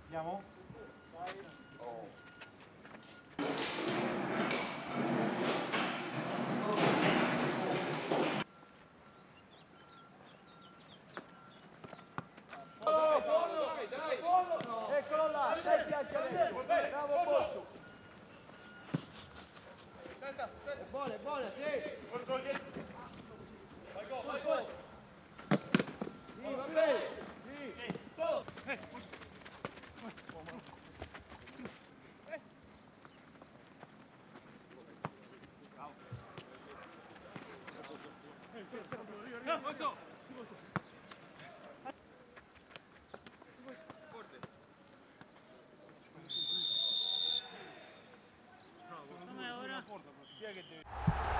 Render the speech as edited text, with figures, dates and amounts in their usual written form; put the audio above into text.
Andiamo? Oh. Eccolo là, dai fianchi adesso, bravo Boccio. Buona, sì. Vai gol. Sì, va bene. Sì. Gol. Come ora?